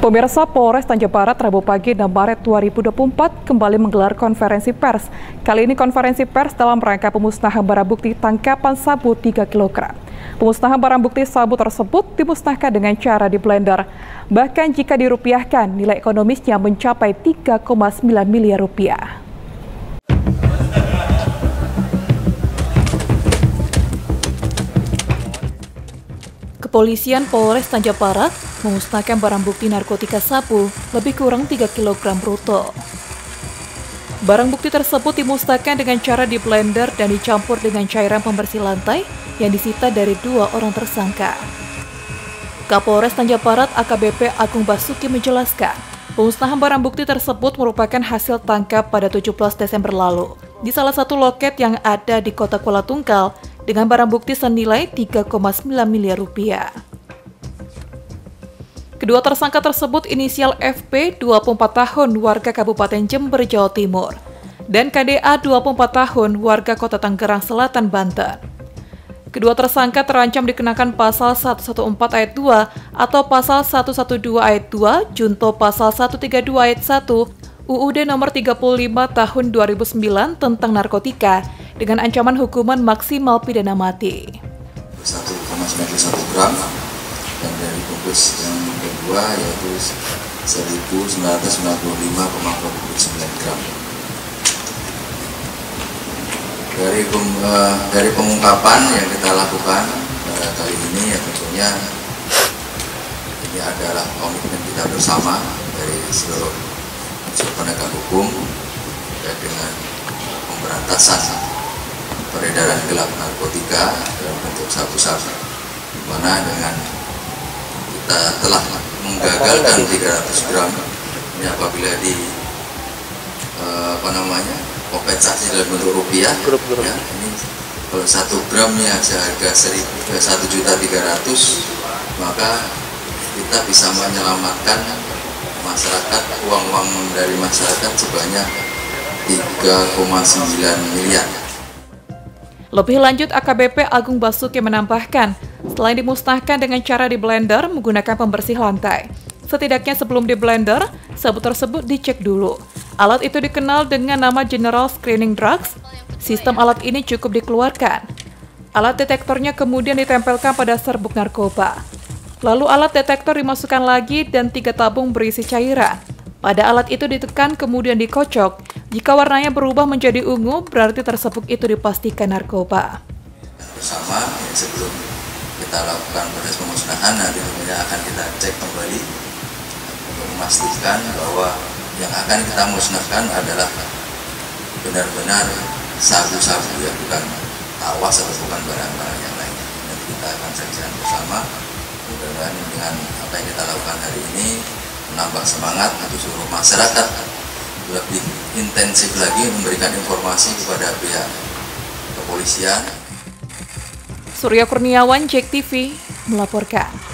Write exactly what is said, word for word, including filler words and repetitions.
Pemirsa, Polres Tanjung Barat Rabu pagi enam Maret dua ribu dua puluh empat kembali menggelar konferensi pers. Kali ini konferensi pers dalam rangka pemusnahan barang bukti tangkapan sabu tiga kilogram. Pemusnahan barang bukti sabu tersebut dimusnahkan dengan cara di blender. Bahkan jika dirupiahkan, nilai ekonomisnya mencapai tiga koma sembilan miliar rupiah. Kepolisian Polres Tanjung Barat memusnahkan barang bukti narkotika sabu lebih kurang tiga kilogram bruto. Barang bukti tersebut dimusnahkan dengan cara di blender dan dicampur dengan cairan pembersih lantai yang disita dari dua orang tersangka. Kapolres Tanjung Barat A K B P Agung Basuki menjelaskan, pemusnahan barang bukti tersebut merupakan hasil tangkap pada tujuh belas Desember lalu di salah satu loket yang ada di Kota Kuala Tunggal dengan barang bukti senilai tiga koma sembilan miliar rupiah. Kedua tersangka tersebut inisial F P, dua puluh empat tahun, warga Kabupaten Jember, Jawa Timur, dan K D A, dua puluh empat tahun, warga Kota Tangerang Selatan, Banten. Kedua tersangka terancam dikenakan pasal seratus empat belas ayat dua atau pasal seratus dua belas ayat dua, junto pasal seratus tiga puluh dua ayat satu, U U D nomor tiga puluh lima tahun dua ribu sembilan tentang narkotika dengan ancaman hukuman maksimal pidana mati. satu koma sembilan satu gram dan dari bungkus yang kedua yaitu seribu sembilan ratus sembilan puluh lima koma dua sembilan gram. Dari uh, dari pengungkapan yang kita lakukan pada kali ini ya tentunya ini adalah komitmen kita bersama dari seluruh unsur penegak hukum terkait dengan pemberantasan peredaran gelap narkotika dalam bentuk sabu-sabu, di mana dengan kita telah menggagalkan tiga ratus gram ini apabila di eh, apa namanya kompensasi dalam bentuk rupiah. Grup, grup. Ya, ini kalau satu gramnya seharga satu juta tiga ratus, maka kita bisa menyelamatkan masyarakat, uang-uang dari masyarakat sebanyak tiga koma sembilan miliar. Lebih lanjut, A K B P Agung Basuki menambahkan, selain dimusnahkan dengan cara di blender menggunakan pembersih lantai, setidaknya sebelum di blender, sabu tersebut dicek dulu. Alat itu dikenal dengan nama General Screening Drugs. Sistem alat ini cukup dikeluarkan. Alat detektornya kemudian ditempelkan pada serbuk narkoba. Lalu alat detektor dimasukkan lagi dan tiga tabung berisi cairan. Pada alat itu ditekan kemudian dikocok. Jika warnanya berubah menjadi ungu, berarti tersebut itu dipastikan narkoba. Bersama ya, sebelum kita lakukan proses pemusnahan, nanti tentunya akan kita cek kembali untuk memastikan bahwa yang akan kita musnahkan adalah benar-benar sabu-sabu, ya, bukan tawas atau bukan barang-barang yang lainnya. Nanti kita akan saksikan bersama. Mudah-mudahan dengan apa yang kita lakukan hari ini menambah semangat untuk seluruh masyarakat lebih intensif lagi memberikan informasi kepada pihak kepolisian. Surya Kurniawan, Jek T V, melaporkan.